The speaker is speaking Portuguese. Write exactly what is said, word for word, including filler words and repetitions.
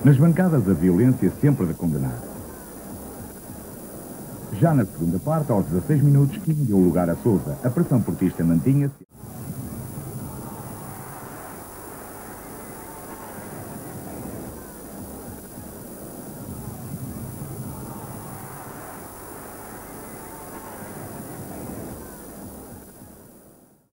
Nas bancadas, a violência sempre de condenar. Já na segunda parte, aos dezasseis minutos, Kim deu lugar a Sousa. A pressão portista mantinha-se.